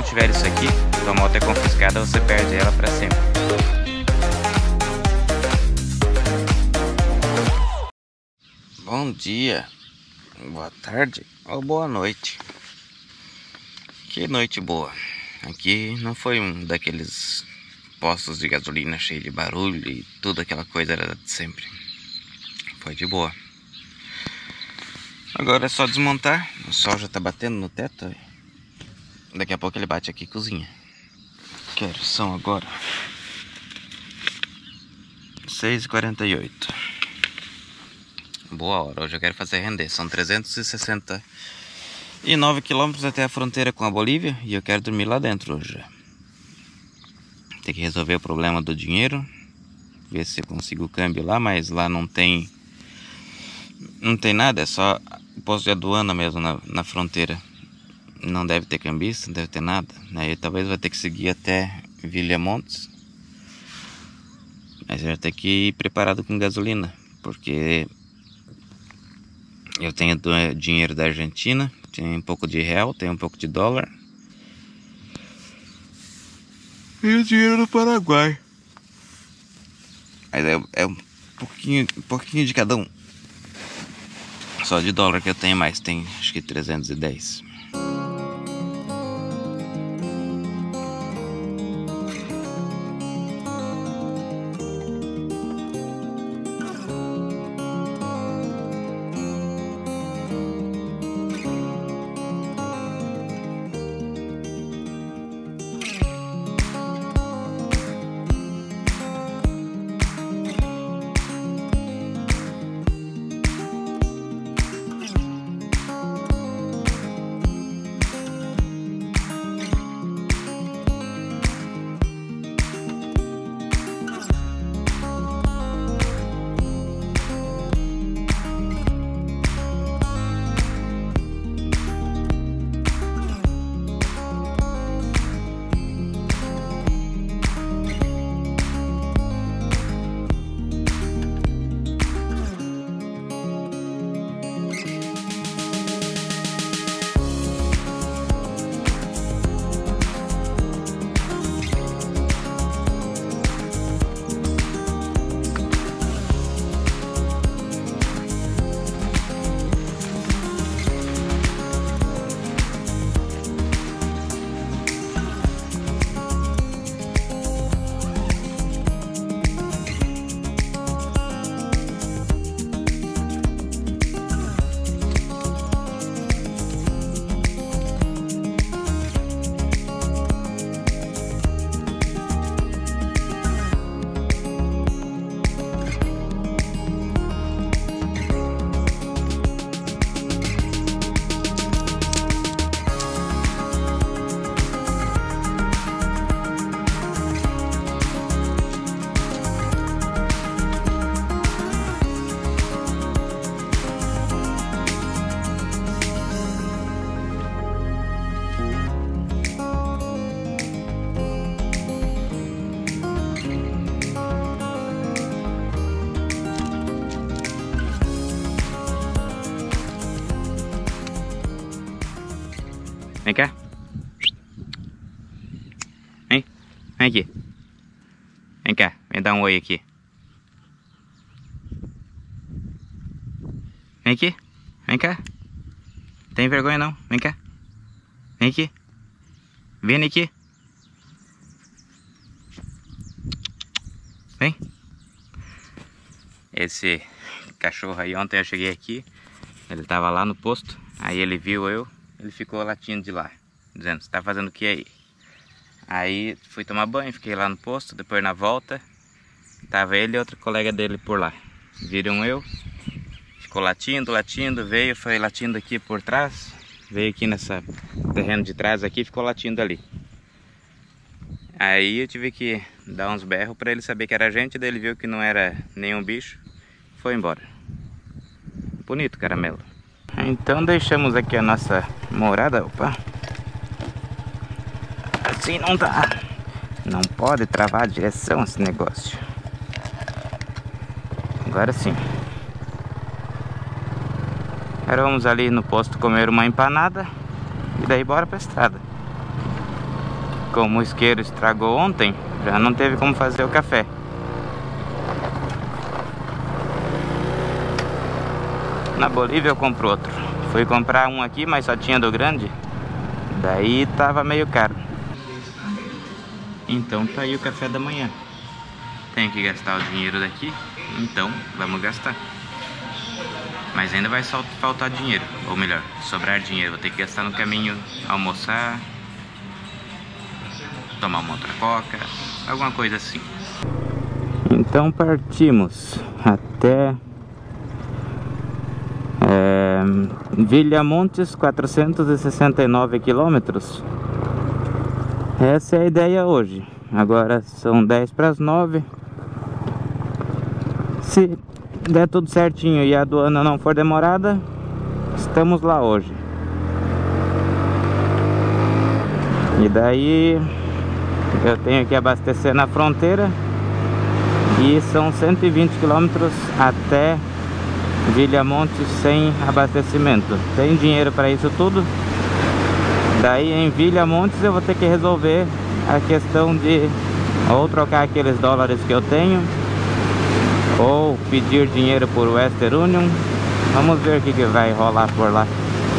tiver isso aqui, tua moto é confiscada, você perde ela para sempre. Bom dia, boa tarde ou boa noite. Que noite boa. Aqui não foi um daqueles postos de gasolina cheio de barulho e tudo aquela coisa era de sempre. Foi de boa. Agora é só desmontar. O sol já tá batendo no teto. Daqui a pouco ele bate aqui e cozinha. Que horas são agora? 6h48. Boa hora, hoje eu quero fazer render. São 369 quilômetros até a fronteira com a Bolívia e eu quero dormir lá dentro hoje. Tem que resolver o problema do dinheiro, ver se eu consigo o câmbio lá, mas lá não tem nada, é só o posto de aduana mesmo na fronteira. Não deve ter cambista, não deve ter nada. Aí talvez vai ter que seguir até Villamontes, mas vai ter que ir preparado com gasolina, porque eu tenho dinheiro da Argentina, tenho um pouco de real, tenho um pouco de dólar e o dinheiro do Paraguai. Mas é um pouquinho de cada um. Só de dólar que eu tenho mais, tem acho que 310. Vem cá. Vem aqui. Vem cá, vem dar um oi aqui. Vem aqui. Vem cá. Tem vergonha não? Vem cá. Vem aqui. Vem aqui. Vem. Esse cachorro aí, ontem eu cheguei aqui, ele tava lá no posto, aí ele viu eu, ele ficou latindo de lá, dizendo, você tá fazendo o que aí? Aí fui tomar banho, fiquei lá no posto, depois na volta, tava ele e outro colega dele por lá. Viram eu, ficou latindo, veio, foi latindo aqui por trás, veio aqui nessa terreno de trás aqui, ficou latindo ali. Aí eu tive que dar uns berros para ele saber que era a gente, daí ele viu que não era nenhum bicho, foi embora. Bonito caramelo. Então deixamos aqui a nossa morada. Opa. Assim não dá. Não pode travar a direção esse negócio. Agora sim. Agora vamos ali no posto comer uma empanada e daí bora pra estrada. como o isqueiro estragou ontem, já não teve como fazer o café. Na Bolívia eu compro outro. Fui comprar um aqui, mas só tinha do grande. Daí tava meio caro. Então tá aí o café da manhã. Tenho que gastar o dinheiro daqui, então vamos gastar. Mas ainda vai faltar dinheiro, ou melhor, sobrar dinheiro. Vou ter que gastar no caminho, almoçar, tomar uma outra coca, alguma coisa assim. Então partimos até Villamontes, 469 quilômetros. Essa é a ideia hoje. Agora são 10 para as 9. Se der tudo certinho e a aduana não for demorada, estamos lá hoje. E daí eu tenho que abastecer na fronteira. E são 120 quilômetros até Villamontes sem abastecimento. Tem dinheiro para isso tudo. Daí em Villamontes eu vou ter que resolver a questão de ou trocar aqueles dólares que eu tenho, ou pedir dinheiro por Western Union. Vamos ver o que vai rolar por lá.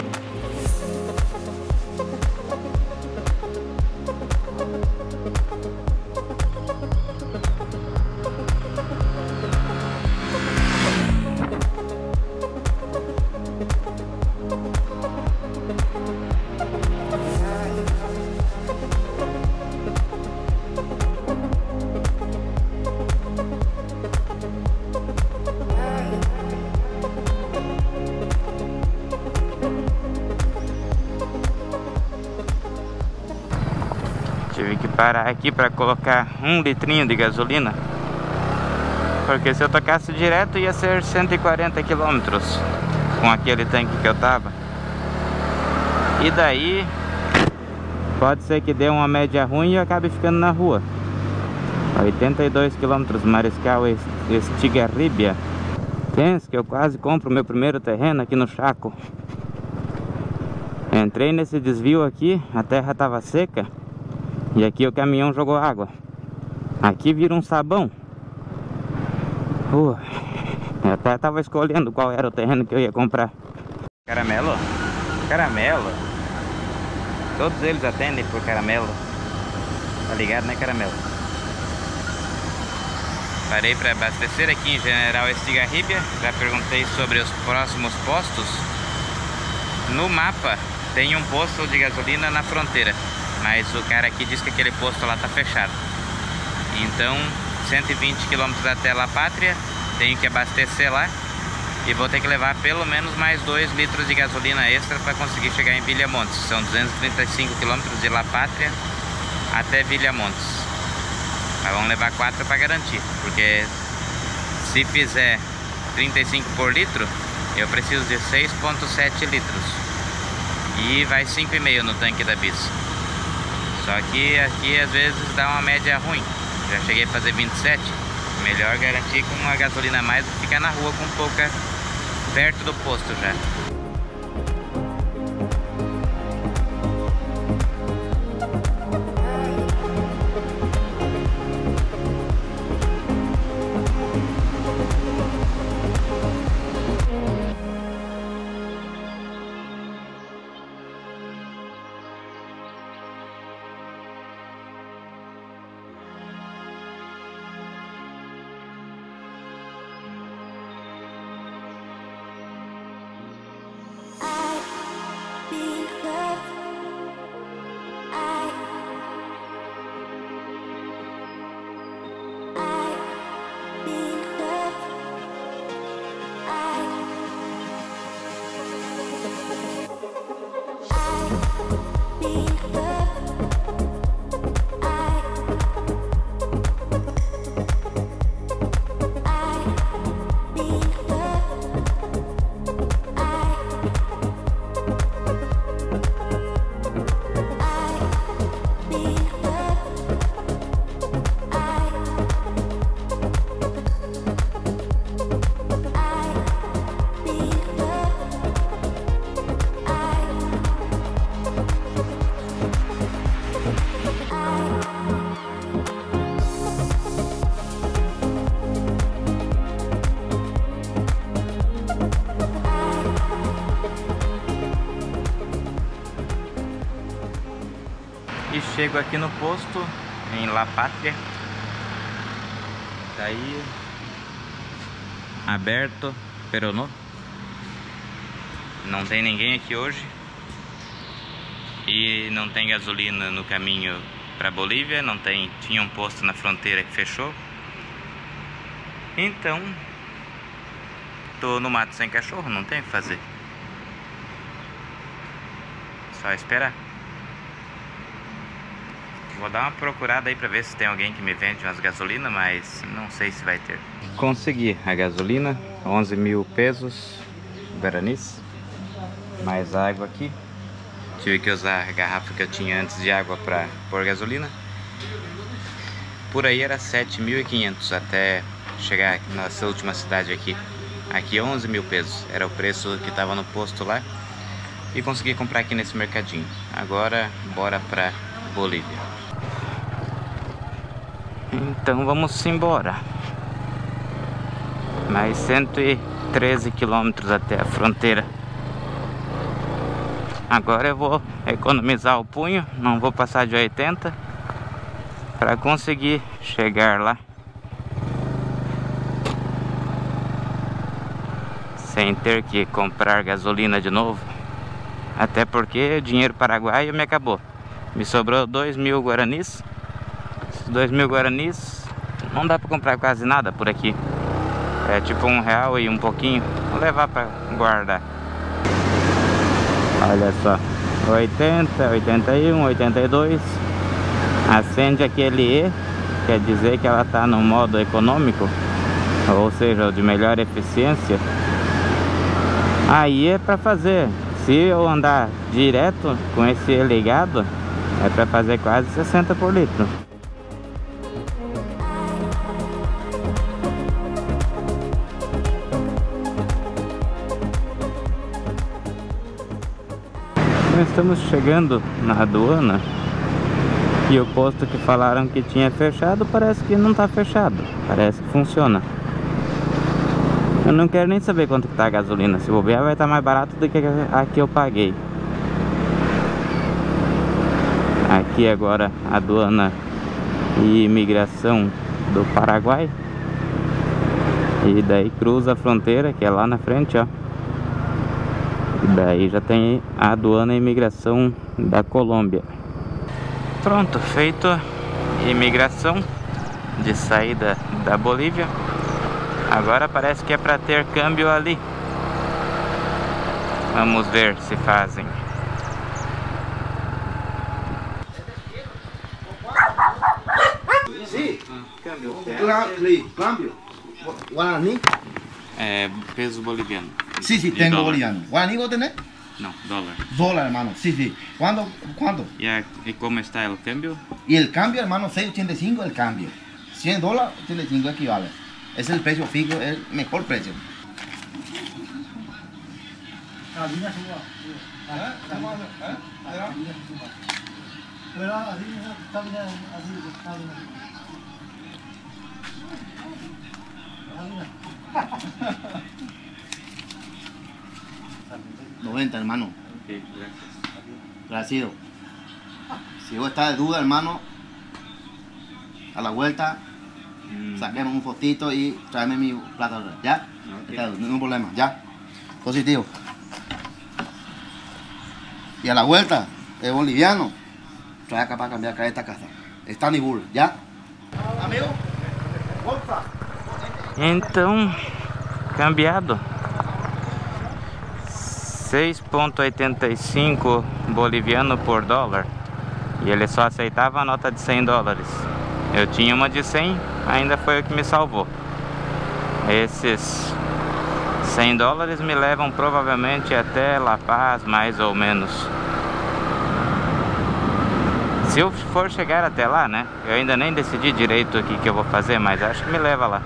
Tive que parar aqui para colocar 1 litrinho de gasolina, porque se eu tocasse direto ia ser 140 quilômetros com aquele tanque que eu tava. E daí pode ser que dê uma média ruim e eu acabe ficando na rua. 82 quilômetros, Mariscal Estigarribia. Pensa que eu quase compro meu primeiro terreno aqui no Chaco. Entrei nesse desvio aqui, a terra tava seca. E aqui o caminhão jogou água. Aqui vira um sabão. Eu até tava escolhendo qual era o terreno que eu ia comprar. Caramelo? Caramelo? Todos eles atendem por caramelo. Tá ligado, né, caramelo? Parei para abastecer aqui em General Estigarribia. Já perguntei sobre os próximos postos. No mapa tem um posto de gasolina na fronteira, mas o cara aqui diz que aquele posto lá tá fechado. Então 120 km até La Pátria, tenho que abastecer lá. E vou ter que levar pelo menos mais 2 litros de gasolina extra para conseguir chegar em Villamontes. São 235 km de La Pátria até Villamontes. Mas vamos levar 4 para garantir, porque se fizer 35 por litro, eu preciso de 6,7 litros. E vai 5,5 no tanque da bis. Só que aqui às vezes dá uma média ruim. Já cheguei a fazer 27. Melhor garantir com uma gasolina a mais do que ficar na rua com pouca perto do posto já. chego aqui no posto em La Pátria. Tá aí aberto, pero não tem ninguém aqui hoje. E não tem gasolina no caminho para Bolívia, não tem, tinha um posto na fronteira que fechou. Então, tô no mato sem cachorro, não tem o que fazer. Só esperar. Vou dar uma procurada aí pra ver se tem alguém que me vende umas gasolina, mas não sei se vai ter. Consegui a gasolina, 11.000 pesos guaranis, mais água aqui. Tive que usar a garrafa que eu tinha antes de água pra pôr gasolina. Por aí era 7.500 até chegar nessa última cidade aqui. Aqui 11.000 pesos, era o preço que tava no posto lá. E consegui comprar aqui nesse mercadinho. Agora bora pra Bolívia. Então vamos embora. Mais 113 quilômetros até a fronteira. Agora eu vou economizar o punho, não vou passar de 80 para conseguir chegar lá sem ter que comprar gasolina de novo. Até porque o dinheiro paraguaio me acabou. Me sobrou 2.000 guaranis. Esses 2.000 guaranis não dá para comprar quase nada por aqui. É tipo R$1 e um pouquinho. Vou levar para guardar. Olha só, 80, 81, 82. Acende aquele E, quer dizer que ela está no modo econômico, ou seja, de melhor eficiência. Aí é para fazer, se eu andar direto com esse E ligado, é para fazer quase 60 por litro. Nós estamos chegando na aduana e o posto que falaram que tinha fechado parece que não está fechado, parece que funciona. Eu não quero nem saber quanto que tá a gasolina, se bobear vai estar mais barato do que a que eu paguei. Aqui agora a aduana e imigração do Paraguai. E daí cruza a fronteira, que é lá na frente, ó. E daí já tem a aduana e imigração da Colômbia. Pronto, feito a imigração de saída da Bolívia. Agora parece que é para ter câmbio ali. Vamos ver se fazem. Sí, cambio. Guaraní. Peso boliviano. Sí, sí, Y tengo dólar. boliviano. ¿Guaraní vos tenés? No, dólar. Dólar, hermano. Sí, sí. ¿Cuándo? ¿Y cómo está el cambio? Y el cambio, hermano, 6.85 el cambio. $100, 85 equivale. Es el precio fijo, es el mejor precio. $90, hermano. Ok, gracias. Gracias. Si vos estás de duda, hermano, a la vuelta, saquemos un fotito y tráeme mi plata, ¿ya? Ok. Está, ningún problema, ¿ya? Positivo. Y a la vuelta, es boliviano, trae acá para cambiar acá esta casa. Está Nibul, ¿ya? Amigo, porfa. Então, cambiado 6,85 boliviano por dólar. E ele só aceitava a nota de $100. Eu tinha uma de 100, ainda foi o que me salvou. Esses $100 me levam provavelmente até La Paz, mais ou menos. Se eu for chegar até lá, né? Eu ainda nem decidi direito o que eu vou fazer, mas acho que me leva lá.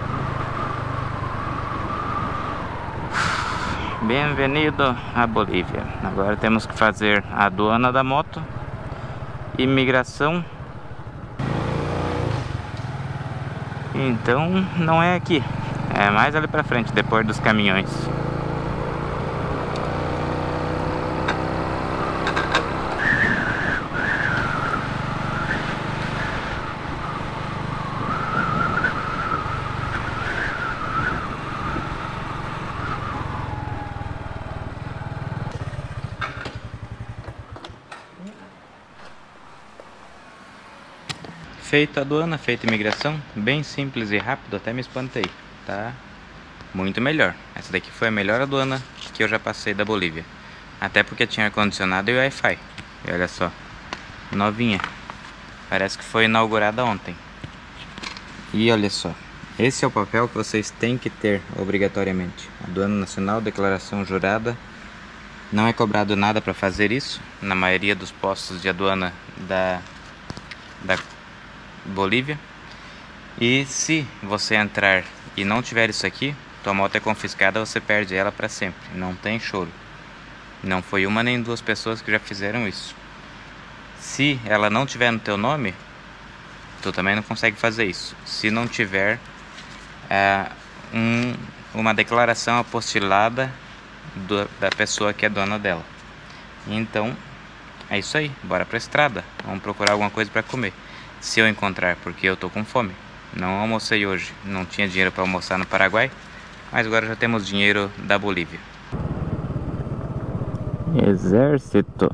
Bem-vindo à Bolívia. Agora temos que fazer a aduana da moto, imigração. Então não é aqui, é mais ali pra frente, depois dos caminhões. Feita a aduana, feita a imigração, bem simples e rápido, até me espantei, tá? Muito melhor. Essa daqui foi a melhor aduana que eu já passei da Bolívia. Até porque tinha ar-condicionado e Wi-Fi. E olha só, novinha. Parece que foi inaugurada ontem. E olha só, esse é o papel que vocês têm que ter obrigatoriamente. Aduana Nacional, declaração jurada. Não é cobrado nada para fazer isso. Na maioria dos postos de aduana da Bolívia. E se você entrar e não tiver isso aqui, tua moto é confiscada, você perde ela para sempre. Não tem choro. Não foi uma nem duas pessoas que já fizeram isso. Se ela não tiver no teu nome, tu também não consegue fazer isso. Se não tiver uma declaração apostilada da pessoa que é dona dela. Então, é isso aí. Bora pra estrada. Vamos procurar alguma coisa para comer. Se eu encontrar, porque eu tô com fome. Não almocei hoje. Não tinha dinheiro para almoçar no Paraguai. Mas agora já temos dinheiro da Bolívia. Exército.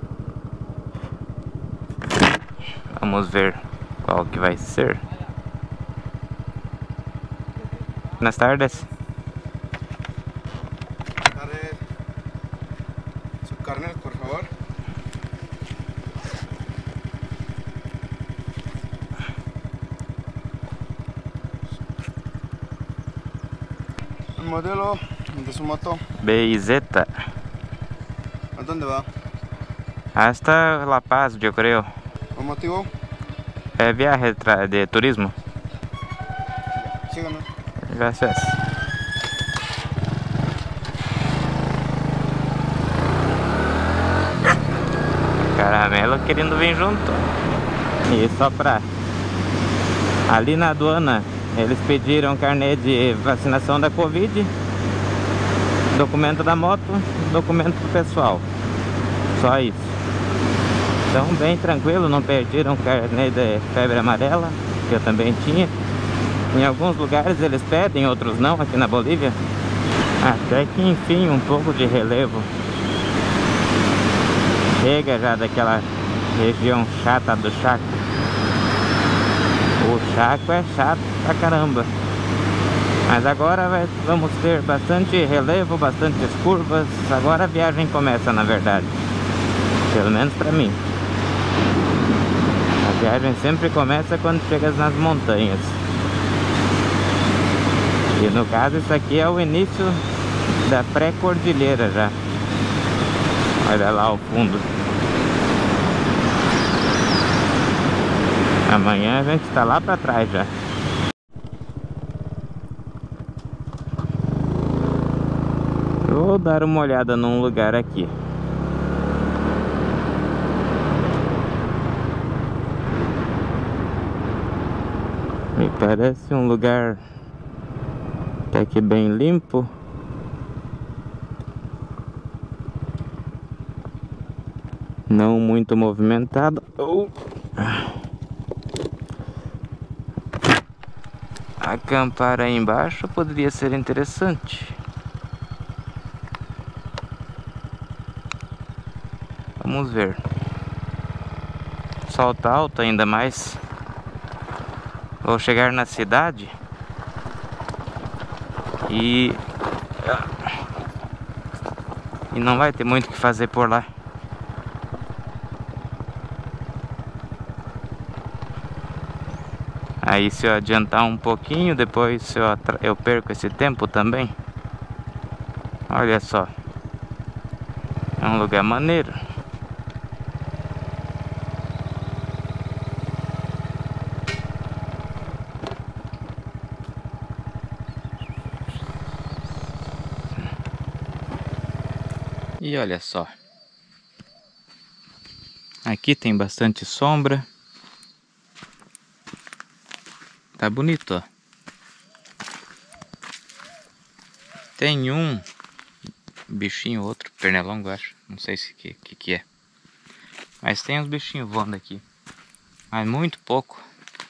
Vamos ver qual que vai ser. Buenas tardes. Su carnet, por favor. El modelo de su moto. BIZ. ¿A dónde va? Hasta La Paz, yo creo. ¿Con motivo? Viaje de turismo. Síganos. Gracias. Caramelo querendo vir junto. E só pra... Ali na aduana, eles pediram carnê de vacinação da Covid, documento da moto, documento do pessoal. Só isso. Então bem tranquilo, não perderam carnê de febre amarela, que eu também tinha. Em alguns lugares eles pedem, outros não, aqui na Bolívia. Até que enfim, um pouco de relevo. Chega já daquela região chata do Chaco. O Chaco é chato pra caramba. Mas agora vamos ter bastante relevo, bastantes curvas. Agora a viagem começa, na verdade. Pelo menos pra mim. A viagem sempre começa quando chegas nas montanhas. E no caso isso aqui é o início da pré-cordilheira já. Olha lá ao fundo. Amanhã a gente está lá para trás já. Eu vou dar uma olhada num lugar aqui. Me parece um lugar até que bem limpo. Não muito movimentado. Acampar aí embaixo poderia ser interessante. Vamos ver. O sol tá alto ainda mais. Vou chegar na cidade e não vai ter muito o que fazer por lá. Aí se eu adiantar um pouquinho, depois eu perco esse tempo também. Olha só. É um lugar maneiro. E olha só. Aqui tem bastante sombra. Tá bonito, ó. Tem um bichinho, outro, pernilongo, acho. Não sei se que é. Mas tem uns bichinhos voando aqui. Mas muito pouco.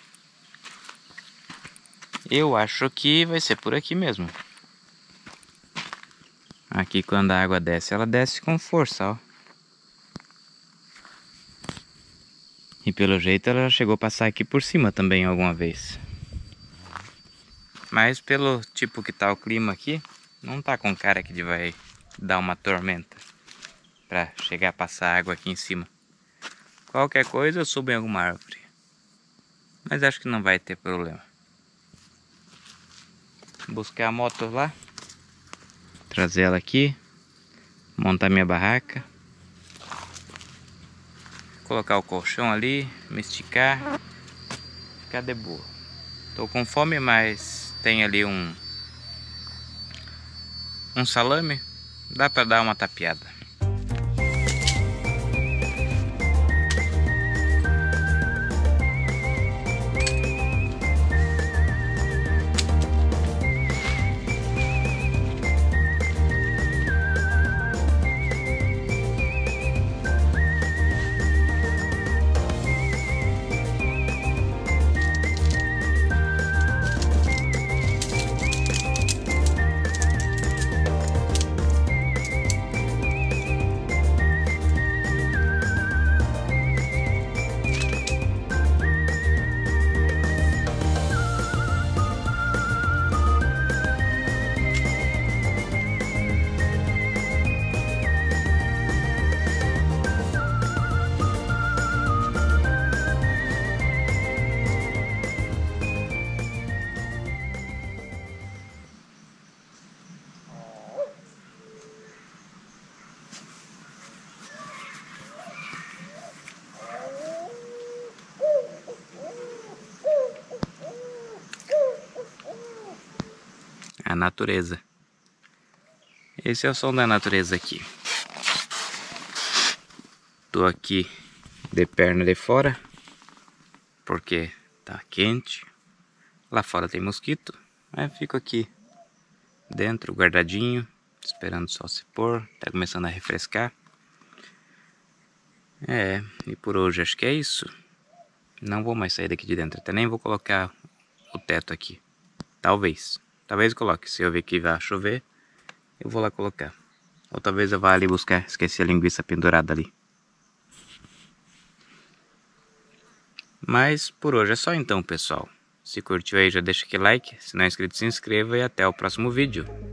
Eu acho que vai ser por aqui mesmo. Aqui quando a água desce, ela desce com força, ó. E pelo jeito ela já chegou a passar aqui por cima também alguma vez. Mas pelo tipo que tá o clima aqui, não tá com cara que vai dar uma tormenta pra chegar a passar água aqui em cima. Qualquer coisa eu subo em alguma árvore. Mas acho que não vai ter problema. Buscar a moto lá. Trazer ela aqui. Montar minha barraca. Colocar o colchão ali. Me esticar. Ficar de boa. Tô com fome, mas tem ali um salame. Dá pra dar uma tapeada. A natureza. Esse é o som da natureza aqui. Tô aqui de perna de fora, porque tá quente. Lá fora tem mosquito. Aí fico aqui dentro, guardadinho, esperando o sol se pôr. Tá começando a refrescar. E por hoje acho que é isso. Não vou mais sair daqui de dentro. Até nem vou colocar o teto aqui. Talvez eu coloque. Se eu ver que vai chover, eu vou lá colocar. Ou talvez eu vá ali buscar. Esqueci a linguiça pendurada ali. Mas por hoje é só então, pessoal. Se curtiu aí, já deixa aquele like. Se não é inscrito, se inscreva e até o próximo vídeo.